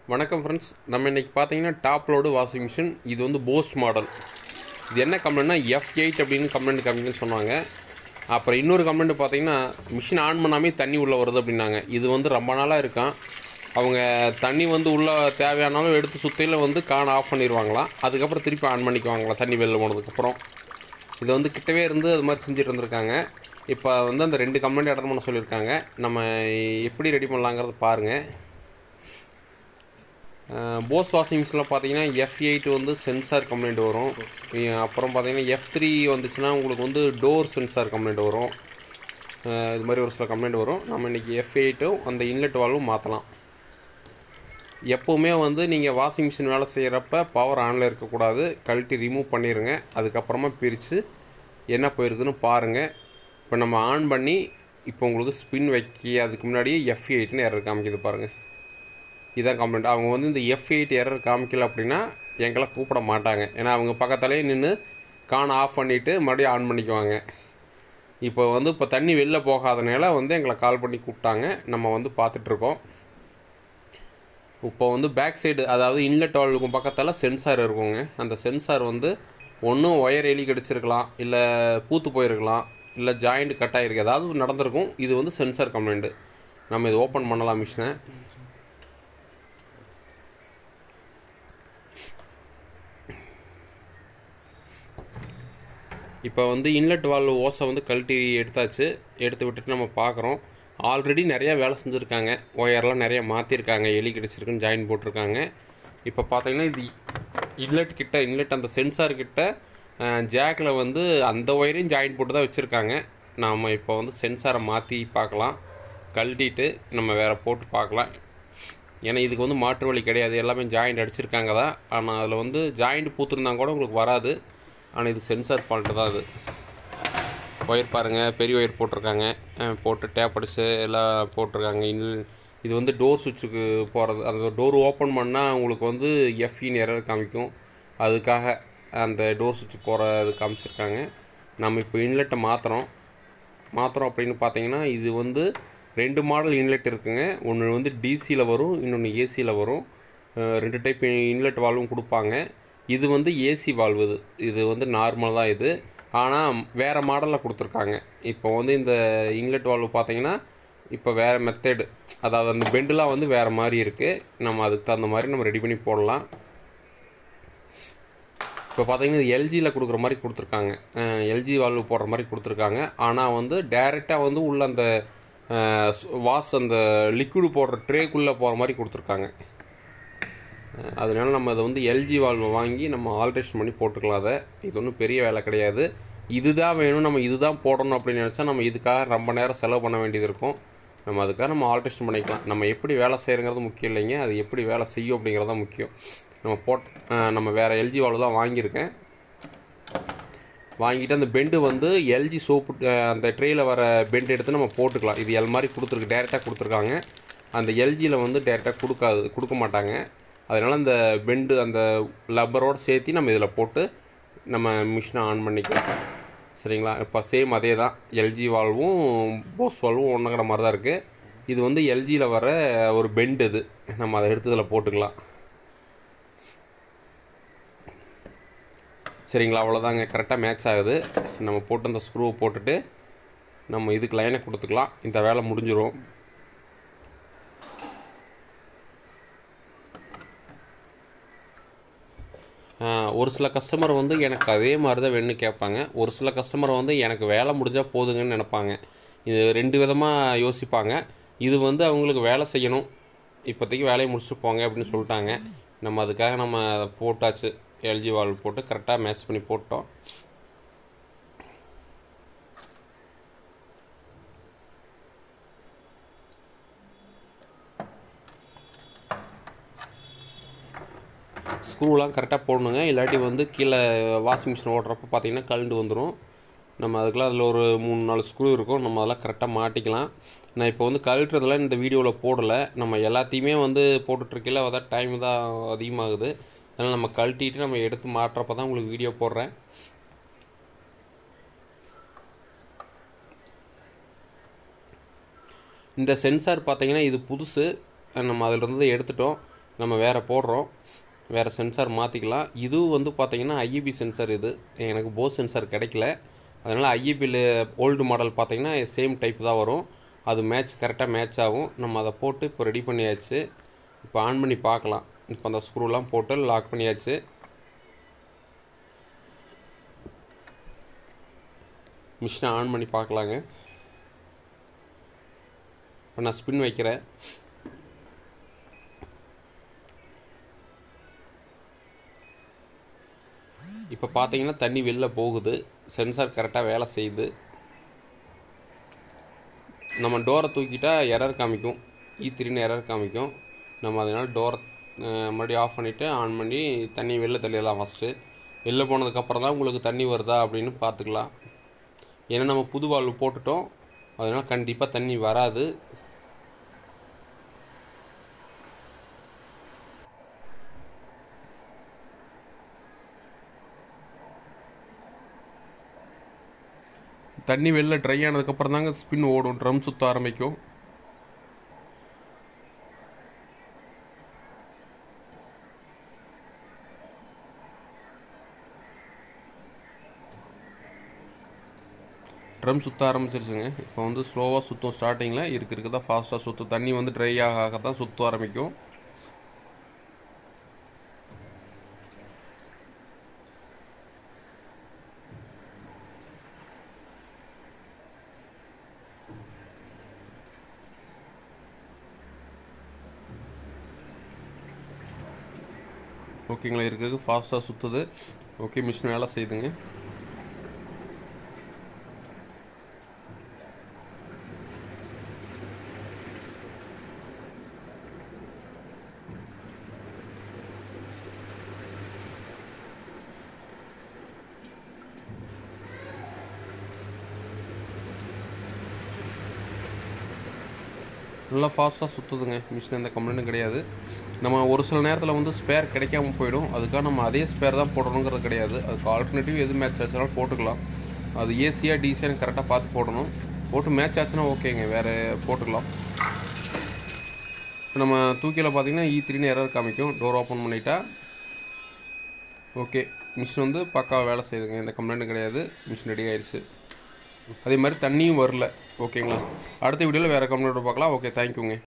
வணக்கம் ஃப்ரெண்ட்ஸ், நம்ம இன்றைக்கி பார்த்தீங்கன்னா டாப் லோடு வாஷிங் மிஷின். இது வந்து போஸ்ட் மாடல். இது என்ன கம்ப்ளைண்ட்னா F-8 அப்படின்னு கம்ப்ளைண்ட்னு சொன்னாங்க. அப்புறம் இன்னொரு கம்ப்ளைண்ட் பார்த்தீங்கன்னா மிஷின் ஆன் பண்ணாமே தண்ணி உள்ளே வருது அப்படின்னாங்க. இது வந்து ரொம்ப நாளாக இருக்கான். அவங்க தண்ணி வந்து உள்ளே தேவையானாலும் எடுத்து சுத்தையில் வந்து கான் ஆஃப் பண்ணிடுவாங்களாம். அதுக்கப்புறம் திருப்பி ஆன் பண்ணிக்குவாங்களாம் தண்ணி வெளில போனதுக்கப்புறம். இதை வந்து கிட்டவே இருந்து அது மாதிரி செஞ்சுட்டு இருந்திருக்காங்க. இப்போ வந்து அந்த 2 கம்ப்ளைண்ட் அட்டன் பண்ண சொல்லியிருக்காங்க. நம்ம எப்படி ரெடி பண்ணலாங்கிறது பாருங்கள். போஸ் வாஷிங் மிஷினில் பார்த்தீங்கன்னா F-8 வந்து சென்சார் கம்ப்ளைண்ட் வரும். அப்புறம் பார்த்தீங்கன்னா F-3 வந்துச்சுன்னா உங்களுக்கு வந்து டோர் சென்சார் கம்ப்ளைண்ட் வரும். இது மாதிரி ஒரு சில கம்ப்ளைண்ட் வரும். நம்ம இன்றைக்கி F-8ம் அந்த இன்லெட் வால்வும் மாற்றலாம். எப்போவுமே வந்து நீங்கள் வாஷிங் மிஷின் வேலை செய்கிறப்ப பவர் ஆனில் இருக்கக்கூடாது. கழட்டி ரிமூவ் பண்ணிடுங்க. அதுக்கப்புறமா பிரித்து என்ன போயிருக்குன்னு பாருங்கள். இப்போ நம்ம ஆன் பண்ணி இப்போ உங்களுக்கு ஸ்பின் வைக்க அதுக்கு முன்னாடியே F-8ன்னு எரர் காமிக்குது பாருங்கள். இதான் கம்ப்ளைண்ட். அவங்க வந்து இந்த F-8 எரர் காமிக்கல அப்படின்னா எங்களை கூப்பிட மாட்டாங்க. ஏன்னா அவங்க பக்கத்துலேயே நின்று கான் ஆஃப் பண்ணிவிட்டு மறுபடியும் ஆன் பண்ணிக்குவாங்க. இப்போ தண்ணி வெளில போகாதனால வந்து எங்களை கால் பண்ணி கூப்பிட்டாங்க. நம்ம வந்து பார்த்துட்ருக்கோம். இப்போ வந்து பேக் சைடு, அதாவது இன்லெட் வால்வுக்கும் பக்கத்தில் சென்சார் இருக்குங்க. அந்த சென்சார் வந்து ஒன்றும் ஒயர் எலி கடிச்சிருக்கலாம், இல்லை பூத்து போயிருக்கலாம், இல்லை ஜாயிண்ட் கட் ஆகிருக்கு, ஏதாவது நடந்திருக்கும். இது வந்து சென்சார் கம்ப்ளைண்ட்டு. நம்ம இது ஓப்பன் பண்ணலாம் மிஷினை. இப்போ வந்து இன்லெட் வால்வு ஓசை வந்து கழட்டி எடுத்து விட்டுட்டு நம்ம பார்க்குறோம். ஆல்ரெடி நிறையா வேலை செஞ்சுருக்காங்க. ஒயர்லாம் நிறையா மாற்றிருக்காங்க. எலி கிடச்சிருக்குன்னு ஜாயின் போட்டிருக்காங்க. இப்போ பார்த்தீங்கன்னா இது இன்லெட் அந்த சென்சார் கிட்ட ஜாக்கில் வந்து அந்த ஒயரையும் ஜாயின் போட்டு தான் வச்சுருக்காங்க. நாம் இப்போ வந்து சென்சாரை மாற்றி பார்க்கலாம். கழட்டிட்டு நம்ம வேறு போட்டு பார்க்கலாம். ஏன்னா இதுக்கு வந்து மாற்று வழி கிடையாது. எல்லாமே ஜாயிண்ட் அடிச்சிருக்காங்க தான். ஆனால் அதில் வந்து ஜாயிண்ட் பூத்துருந்தாங்க கூட உங்களுக்கு வராது. ஆனால் இது சென்சார் ஃபால்ட்டு தான். அது ஒயர் பாருங்கள், பெரிய ஒயர் போட்டிருக்காங்க. போட்டு டேப் அடிச்சு எல்லாம் போட்டிருக்காங்க. இது வந்து டோர் சுவிட்சுக்கு போகிறது. அந்த டோர் ஓப்பன் பண்ணால் உங்களுக்கு வந்து F-ன்னு எரர் காமிக்கும். அதுக்காக அந்த டோர் சுவிட்ச் போகிறது காமிச்சிருக்காங்க. நம்ம இப்போ இன்லெட்டை மாற்றுறோம் அப்படின்னு பார்த்தீங்கன்னா இது வந்து 2 மாடல் இன்லெட் இருக்குங்க. ஒன்று வந்து டிசியில் வரும், இன்னொன்று ஏசியில் வரும். 2 டைப் இன்லெட் வால்வும் கொடுப்பாங்க. இது வந்து ஏசி வால்வு. இது வந்து நார்மல் தான் இது. ஆனால் வேறு மாடலில் கொடுத்துருக்காங்க. இப்போ வந்து இந்த இன்லெட் வால்வு பார்த்தீங்கன்னா இப்போ வேறு மெத்தடு, அதாவது அந்த பெண்டெலாம் வந்து வேறு மாதிரி இருக்குது. நம்ம அதுக்கு தகுந்த மாதிரி நம்ம ரெடி பண்ணி போடலாம். இப்போ பார்த்தீங்கன்னா இது எல்ஜியில் கொடுக்குற மாதிரி கொடுத்துருக்காங்க. எல்ஜி வால்வு போடுற மாதிரி கொடுத்துருக்காங்க. ஆனால் வந்து டைரெக்டாக வந்து உள்ள அந்த அந்த லிக்விடு போடுற ட்ரேக்குள்ளே போகிற மாதிரி கொடுத்துருக்காங்க. அதனால நம்ம அதை வந்து எல்ஜி வால்வை வாங்கி நம்ம ஆல்ட்ரேஷன் பண்ணி போட்டுக்கலாம். அதை இது ஒன்றும் பெரிய வேலை கிடையாது. இதுதான் வேணும், நம்ம இதுதான் போடணும் அப்படின்னு நினச்சா நம்ம இதுக்காக ரொம்ப நேரம் செலவு பண்ண வேண்டியது இருக்கும். நம்ம அதுக்காக நம்ம ஆல்ட்ரேஷன் பண்ணிக்கலாம். நம்ம எப்படி வேலை செய்கிறங்கிறது முக்கியம் இல்லைங்க, அது எப்படி வேலை செய்யும் அப்படிங்கிறது தான் முக்கியம். நம்ம வேறு எல்ஜி வால்வு தான் வாங்கியிருக்கேன். வாங்கிட்டு அந்த பெண்டு வந்து எல்ஜி சோப்பு அந்த ட்ரேயில் வர பெண்டு எடுத்து நம்ம போட்டுக்கலாம். இது எல் மாதிரி டேரெக்டாக கொடுத்துருக்காங்க. அந்த எல்ஜியில் வந்து டேரெக்டாக கொடுக்க மாட்டாங்க. அதனால் அந்த பெண்டு அந்த லப்பரோடு சேர்த்து நம்ம இதில் போட்டு நம்ம மிஷினை ஆன் பண்ணிக்கலாம். சரிங்களா? இப்போ சேம் அதே தான். எல்ஜி வால்வும் போஸ் வால்வும் ஒன்றுங்கிற மாதிரி தான் இருக்குது. இது வந்து எல்ஜியில் வர ஒரு பெண்டு. இது நம்ம அதை எடுத்து இதில் போட்டுக்கலாம். சரிங்களா? அவ்வளோதாங்க. கரெக்டாக மேட்ச் ஆகுது. நம்ம போட்டு அந்த ஸ்க்ரூவை போட்டுட்டு நம்ம இதுக்கு லைனை கொடுத்துக்கலாம். இந்த வேலை முடிஞ்சிடும். ஒரு சில கஸ்டமர் வந்து எனக்கு அதே மாதிரி தான் வேணும்னு கேட்பாங்க. ஒரு சில கஸ்டமர் வந்து எனக்கு வேலை முடிஞ்சால் போதுங்கன்னு நினைப்பாங்க. இது 2 விதமாக யோசிப்பாங்க. இது வந்து அவங்களுக்கு வேலை செய்யணும், இப்போதைக்கு வேலையை முடிச்சுட்டு போங்க அப்படின்னு சொல்லிட்டாங்க. நம்ம அதுக்காக நம்ம போட்டாச்சு. எல்ஜி வால்வு போட்டு கரெக்டாக மேட்ச் பண்ணி போட்டோம். ஸ்க்ரூலாம் கரெக்டாக போடணுங்க. இல்லாட்டி வந்து கீழே வாஷிங் மிஷின் ஓடுறப்ப பார்த்திங்கன்னா கழண்டு வந்துடும். நம்ம அதுக்கெலாம் அதில் ஒரு 3-4 ஸ்க்ரூ இருக்கும். நம்ம அதெல்லாம் கரெக்டாக மாட்டிக்கலாம். நான் இப்போ வந்து கழட்டுறதுலாம் இந்த வீடியோவில் போடலை. நம்ம எல்லாத்தையுமே வந்து போட்டுட்ருக்கையில் அதான் டைம் தான் அதிகமாகுது. அதனால் நம்ம கழட்டிட்டு நம்ம எடுத்து மாட்டுறப்ப தான் உங்களுக்கு வீடியோ போடுறேன். இந்த சென்சார் பார்த்தீங்கன்னா இது புதுசு. நம்ம அதிலிருந்து எடுத்துட்டோம். நம்ம வேறு போடுறோம், வேறு சென்சார் மாற்றிக்கலாம். இதுவும் வந்து பார்த்திங்கன்னா ஐஇபி சென்சார். இது எனக்கு போஸ் சென்சார் கிடைக்கல, அதனால் ஐஇபியில் ஓல்டு மாடல் பார்த்திங்கன்னா சேம் டைப் தான் வரும். அது கரெக்டாக மேட்ச் ஆகும். நம்ம அதை போட்டு இப்போ ரெடி பண்ணியாச்சு. இப்போ ஆன் பண்ணி பார்க்கலாம். இப்போ அந்த ஸ்க்ரூலாம் போட்டு லாக் பண்ணியாச்சு. மிஷினை ஆன் பண்ணி பார்க்கலாங்க. இப்போ நான் ஸ்பின் வைக்கிறேன். இப்போ பார்த்தீங்கன்னா தண்ணி வெளில போகுது, சென்சார் கரெக்டாக வேலை செய்யுது. நம்ம டோரை தூக்கிட்டா எரர் காமிக்கும், E3ன்னு எரர் காமிக்கும். நம்ம அதனால் டோரை மறுபடியும் ஆஃப் பண்ணிவிட்டு ஆன் பண்ணி தண்ணி வெளில தள்ளிடலாம். ஃபஸ்ட்டு வெளில போனதுக்கப்புறம் தான் உங்களுக்கு தண்ணி வருதா அப்படின்னு பார்த்துக்கலாம். ஏன்னா நம்ம புது வால்வு போட்டுட்டோம், அதனால் கண்டிப்பாக தண்ணி வராது. தண்ணி வெளில ட்ரை ஆனதுக்கப்புறம் தாங்க ஸ்பின் ஓடும், ட்ரம் சுற்ற ஆரம்பிக்கும். ட்ரம் சுற்ற ஆரம்பிச்சிருச்சுங்க. இப்போ வந்து ஸ்லோவாக சுற்றும், ஸ்டார்டிங்கில் இருக்க தான் ஃபாஸ்ட்டாக சுற்றும். தண்ணி வந்து ட்ரை ஆக தான் சுற்ற ஆரம்பிக்கும். ஓகேங்களா, இருக்கிறது ஃபாஸ்ட்டாக சுற்றுது. ஓகே, மிஷின் வேலை செய்யுதுங்க. நல்லா ஃபாஸ்ட்டாக சுற்றுதுங்க மிஷின், எந்த கம்ப்ளைண்ட்டும் கிடையாது. நம்ம ஒரு சில நேரத்தில் வந்து ஸ்பேர் கிடைக்காம போயிடும், அதுக்காக நம்ம அதே ஸ்பேர் தான் போடணுங்கிறது கிடையாது. அதுக்கு ஆல்டர்னேட்டிவ் எது மேட்ச் ஆச்சுனாலும் போட்டுக்கலாம். அது ஏசியாக டிசியான்னு கரெக்டாக பார்த்து போடணும். போட்டு மேட்ச் ஆச்சுன்னா ஓகேங்க, வேறு போட்டுக்கலாம். இப்போ நம்ம தூக்கியில் பார்த்திங்கன்னா E3ன்னு எரர் காமிக்கும். டோர் ஓப்பன் பண்ணிட்டா ஓகே, மிஷின் வந்து பக்காவாக வேலை செய்யுதுங்க, எந்த கம்ப்ளைண்ட்டும் கிடையாது. மிஷின் ரெடி ஆயிடுச்சு. அதே மாதிரி தண்ணியும் வரல. ஓகேங்களா, அடுத்த வீடியோவில் வேறு கம்ப்ளைண்ட்டோட பார்க்கலாம். ஓகே, தேங்க்யூங்க.